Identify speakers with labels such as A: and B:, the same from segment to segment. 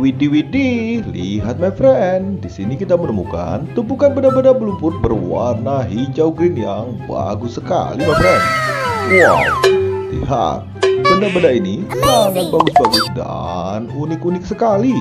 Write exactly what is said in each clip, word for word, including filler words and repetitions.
A: Widih widih, lihat my friend. Di sini kita menemukan tumpukan benda-benda lumpur berwarna hijau green yang bagus sekali my friend. Wow, lihat, benda-benda ini sangat bagus-bagus dan unik-unik sekali.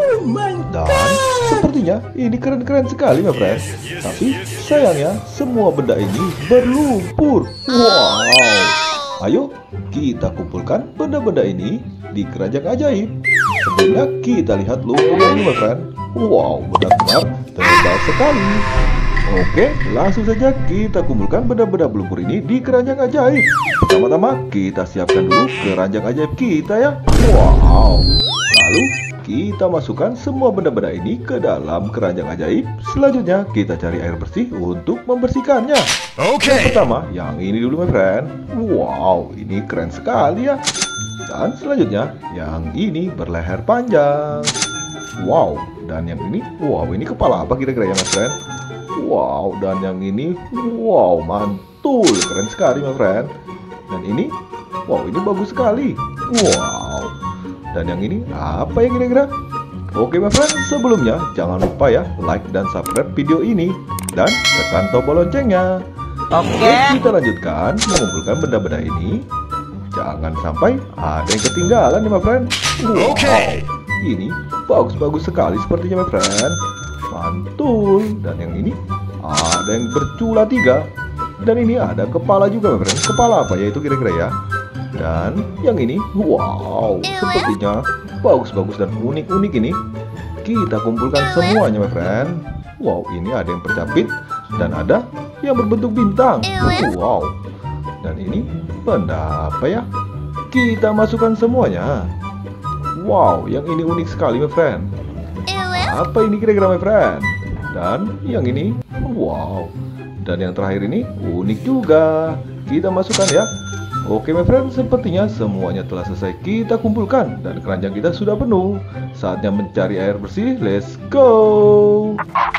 A: Dan sepertinya ini keren-keren sekali my friend. Tapi sayangnya semua benda ini berlumpur. Wow, ayo kita kumpulkan benda-benda ini di keranjang ajaib. Sebelumnya kita lihat lumpur ini my friend. Wow, benar-benar tebal sekali. Oke, langsung saja kita kumpulkan benda-benda lumpur ini di keranjang ajaib. Pertama-tama kita siapkan dulu keranjang ajaib kita ya. Wow, lalu kita masukkan semua benda-benda ini ke dalam keranjang ajaib. Selanjutnya kita cari air bersih untuk membersihkannya. Oke. Yang pertama, yang ini dulu my friend. Wow, ini keren sekali ya. Dan selanjutnya, yang ini berleher panjang. Wow, dan yang ini, wow, ini kepala apa kira-kira ya my friend? Wow, dan yang ini, wow, mantul, keren sekali my friend. Dan ini, wow, ini bagus sekali. Wow. Dan yang ini apa ya kira-kira? Oke my friend, sebelumnya jangan lupa ya like dan subscribe video ini dan tekan tombol loncengnya. Oke, kita lanjutkan mengumpulkan benda-benda ini. Jangan sampai ada yang ketinggalan nih my friend. Wow, ini bagus-bagus sekali sepertinya my friend. Mantul. Dan yang ini ada yang bercula tiga. Dan ini ada kepala juga my friend. Kepala apa ya itu kira-kira ya? Dan yang ini, wow, sepertinya bagus-bagus dan unik-unik ini. Kita kumpulkan semuanya my friend. Wow, ini ada yang bercapit dan ada yang berbentuk bintang. Wow. Dan ini benda apa ya? Kita masukkan semuanya. Wow, yang ini unik sekali my friend. Apa ini kira-kira my friend? Dan yang ini, wow. Dan yang terakhir ini unik juga. Kita masukkan ya. Oke my friend, sepertinya semuanya telah selesai kita kumpulkan dan keranjang kita sudah penuh. Saatnya mencari air bersih. Let's go.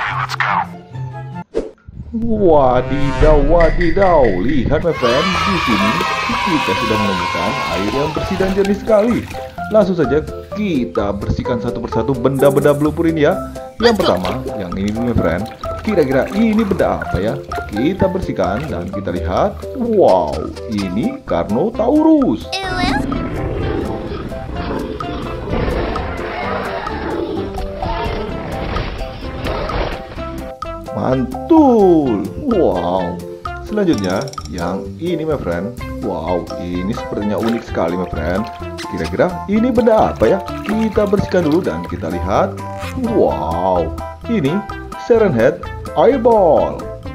A: Wadidaw, wadidaw. Lihat my friend, di sini kita sudah menemukan air yang bersih dan jernih sekali. Langsung saja kita bersihkan satu persatu benda-benda lumpur ini ya. Yang pertama, yang ini my friend. Kira-kira ini benda apa ya? Kita bersihkan dan kita lihat. Wow, ini Carnotaurus. Mantul. Wow. Selanjutnya, yang ini my friend. Wow, ini sepertinya unik sekali my friend. Kira-kira ini benda apa ya? Kita bersihkan dulu dan kita lihat. Wow, ini Serenhead Eyeball.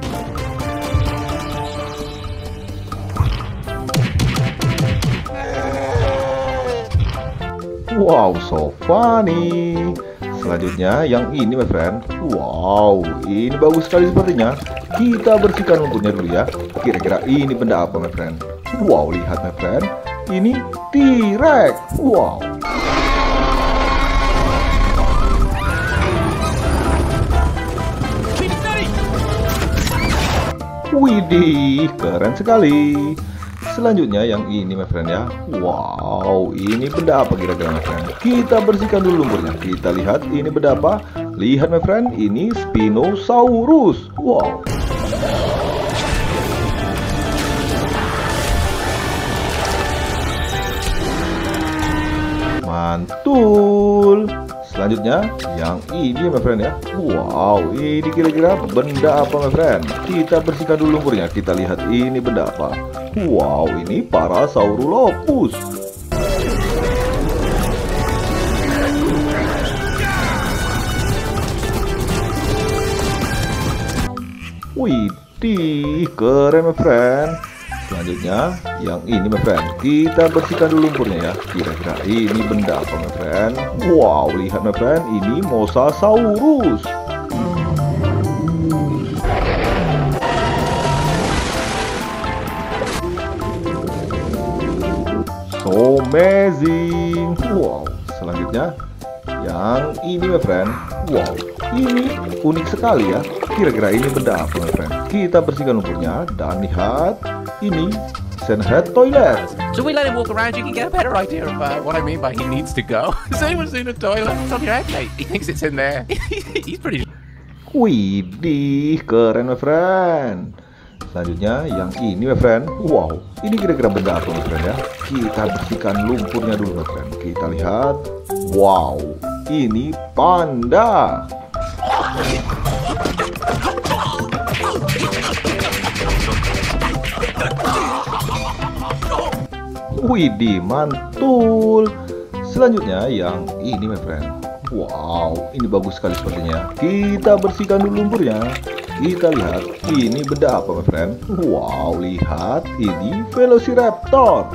A: Wow, so funny. Selanjutnya yang ini my friend. Wow, ini bagus sekali sepertinya. Kita bersihkan lumpurnya dulu ya. Kira-kira ini benda apa my friend? Wow, lihat my friend. Ini T-Rex. Wow. Widih, keren sekali. Selanjutnya yang ini my friend ya. Wow, ini benda apa kira-kira my friend? Kita bersihkan dulu lumpurnya. Kita lihat ini benda apa. Lihat my friend, ini Spinosaurus. Wow. Mantul. Selanjutnya yang ini my friend ya. Wow, ini kira-kira benda apa my friend? Kita bersihkan dulu lumpurnya. Kita lihat ini benda apa. Wow, ini Parasaurolophus. Widih, keren my friend. Selanjutnya yang ini my friend. Kita bersihkan dulu lumpurnya ya. Kira-kira ini benda apa my friend? Wow, lihat my friend, ini Mosasaurus. So amazing. Wow, selanjutnya yang ini my friend. Wow, ini unik sekali ya. Kira-kira ini benda apa my friend? Kita bersihkan lumpurnya dan lihat. Ini Bison Head Toilet.
B: So we let him walk around, you can get a better idea of uh, what I mean by he needs to go. Has anyone seen a toilet? It's on your head, mate. He thinks it's in there. He's pretty...
A: Widih, keren my friend. Selanjutnya yang ini my friend. Wow, ini kira-kira benda apa my friend ya? Kita bersihkan lumpurnya dulu my friend. Kita lihat. Wow, ini panda. Widih, mantul. Selanjutnya yang ini my friend. Wow, ini bagus sekali sepertinya. Kita bersihkan dulu lumpurnya. Kita lihat, ini benda apa my friend? Wow, lihat, ini Velociraptor.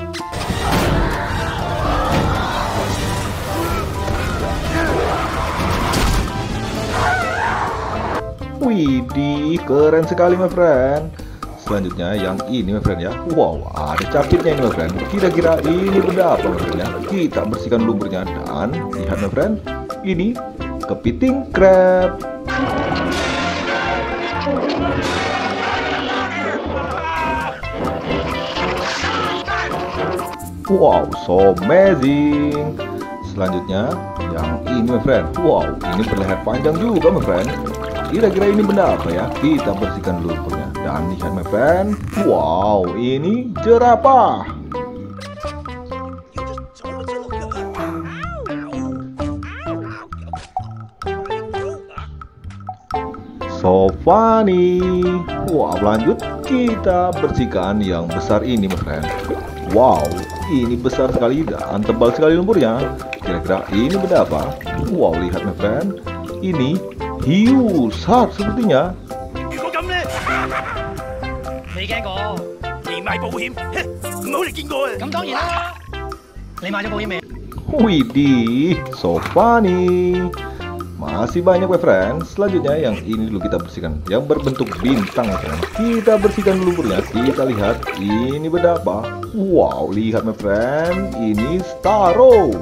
A: Widih, keren sekali my friend. Selanjutnya yang ini my friend ya. Wow, ada capitnya ini my friend. Kira-kira ini benda apa my friend ya? Kita bersihkan lumpurnya dan lihat my friend. Ini kepiting crab. Wow, so amazing. Selanjutnya yang ini my friend. Wow, ini berleher panjang juga my friend. Kira-kira ini benda apa ya? Kita bersihkan dulu lumpurnya. Dan lihat my friend. Wow, ini jerapah. So funny. Wow, lanjut kita bersihkan yang besar ini my friend. Wow, ini besar sekali dan tebal sekali lumpurnya. Kira-kira ini benda apa? Wow, lihat my friend. Ini hiu shark sepertinya. Widih, so funny. Masih banyak my friend. Selanjutnya yang ini dulu kita bersihkan, yang berbentuk bintang my friend. Kita bersihkan dulu lumpurnya. Kita lihat ini benda apa? Wow, lihat my friend. Ini Starro.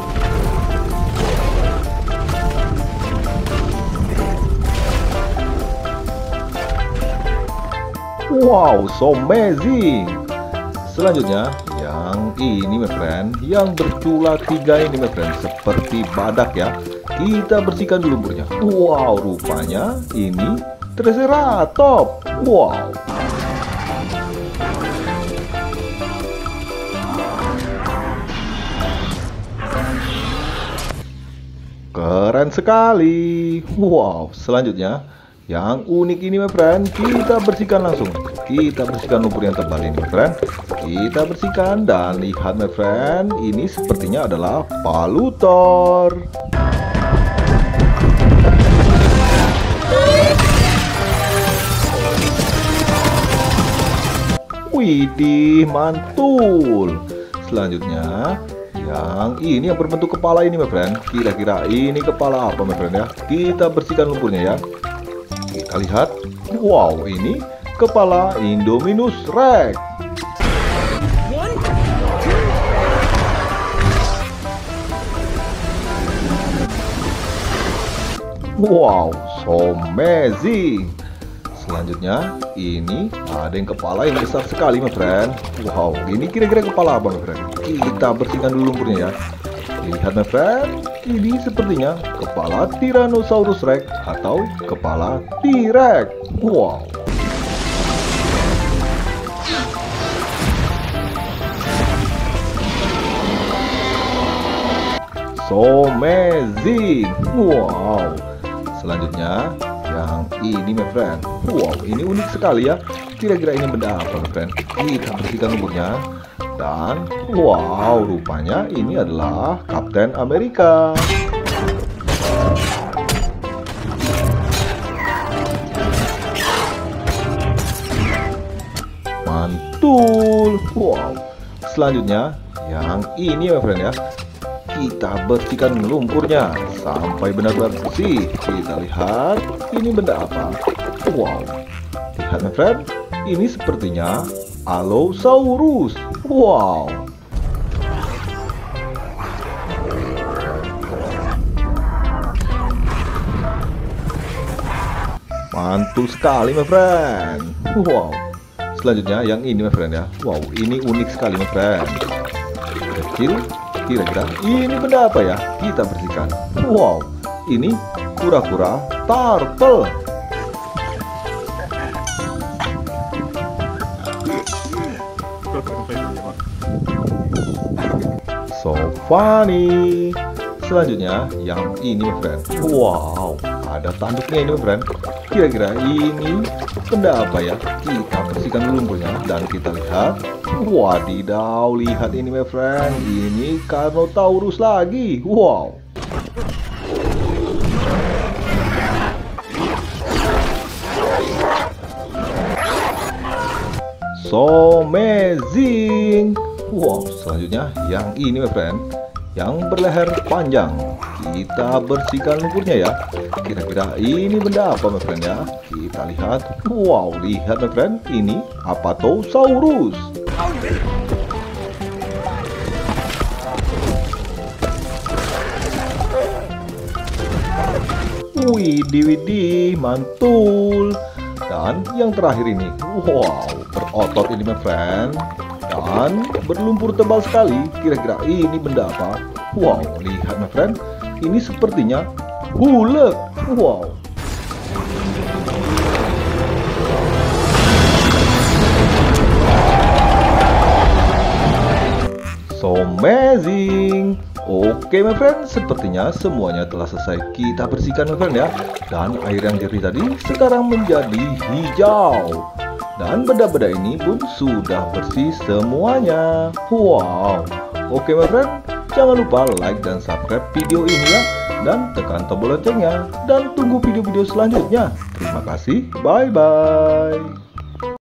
A: Wow, so amazing. Selanjutnya yang ini my friend, yang bercula tiga ini my friend, seperti badak ya. Kita bersihkan dulu lumpurnya. Wow, rupanya ini Triceratops. Wow. Keren sekali. Wow, selanjutnya yang unik ini my friend, kita bersihkan langsung. Kita bersihkan lumpur yang tebal ini my friend. Kita bersihkan dan lihat my friend, ini sepertinya adalah palutor. Widih, mantul. Selanjutnya yang ini yang berbentuk kepala ini my friend. Kira-kira ini kepala apa my friend ya? Kita bersihkan lumpurnya ya. Kita lihat. Wow, ini kepala Indominus Rex. Wow, so amazing. Selanjutnya ini ada yang kepala yang besar sekali my friend. Wow, ini kira-kira kepala apa my friend? Kita bersihkan dulu lumpurnya ya. Lihat my friend, ini sepertinya kepala Tyrannosaurus Rex atau kepala T-Rex. Wow. So amazing. Wow. Selanjutnya yang ini my friend. Wow, ini unik sekali ya. Kira-kira ini benda apa my friend? Kita bersihkan lumpurnya. Dan wow, rupanya ini adalah Kapten Amerika. Mantul. Wow. Selanjutnya yang ini my friend ya. Kita bersihkan lumpurnya sampai benar-benar bersih. Kita lihat ini benda apa? Wow. Lihat my friend, ini sepertinya Allosaurus. Wow. Mantul sekali my friend. Wow. Selanjutnya yang ini my friend ya. Wow, ini unik sekali my friend. Kecil, kira-kira ini benda apa ya? Kita bersihkan. Wow, ini kura-kura turtle. So funny. Selanjutnya yang ini my friend. Wow, ada tanduknya ini my friend. Kira-kira ini benda apa ya? Kita bersihkan dulu lumpurnya dan kita lihat. Wadidaw, lihat ini my friend. Ini Carnotaurus lagi. Wow. So amazing. Wow, selanjutnya yang ini my friend, yang berleher panjang. Kita bersihkan lumpurnya ya. Kira-kira ini benda apa my friend ya? Kita lihat. Wow, lihat my friend, ini Apatosaurus. Widih widih, mantul. Dan yang terakhir ini, wow, berotot ini my friend. Dan berlumpur tebal sekali. Kira-kira ini benda apa? Wow, lihat my friend. Ini sepertinya hulek. Wow. So amazing. Oke my friend, sepertinya semuanya telah selesai kita bersihkan my friend ya. Dan air yang jernih tadi sekarang menjadi hijau. Dan benda-benda ini pun sudah bersih semuanya. Wow. Oke my friend, jangan lupa like dan subscribe video ini ya. Dan tekan tombol loncengnya. Dan tunggu video-video selanjutnya. Terima kasih. Bye-bye.